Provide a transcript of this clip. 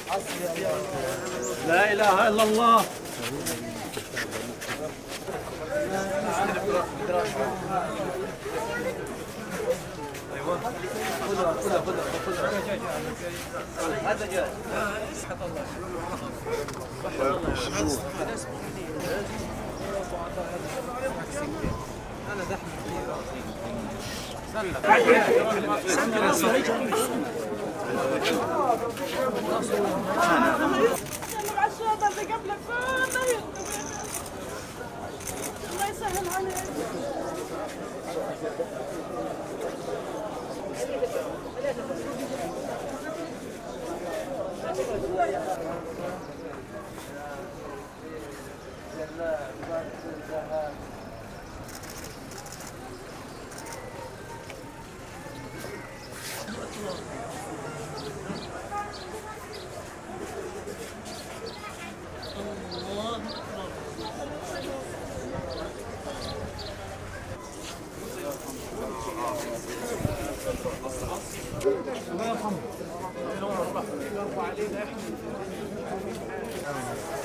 لا إله إلا الله. ايوه خذها هذا جاهز. انا دحم الله يسهل عليك. الله يرحمه.